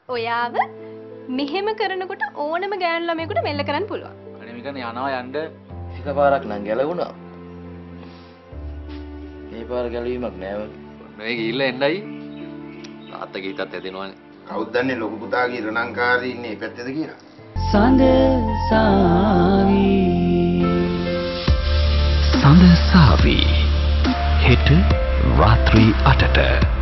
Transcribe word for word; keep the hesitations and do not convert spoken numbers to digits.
ඔයාව මෙහෙම කරනකොට ඕනම ගෑනු ළමයෙකුට මෙල්ල කරන්න පුළුවන්. අනේ මිකන් යනවා යන්න එකපාරක් නම් ගැලවුණා. මේ පාර ගැලවීමක් නෑ වගේ. මේ ගිහිල්ලා එන්නයි. තාත්තා ගීතත් ඇදෙනවනේ. කවුද දන්නේ ලොකු පුතාගේ රණංකාරී ඉන්නේ පැත්තේද කියලා? සඳ සාවි සඳ සාවි හෙට රාත්‍රී අටට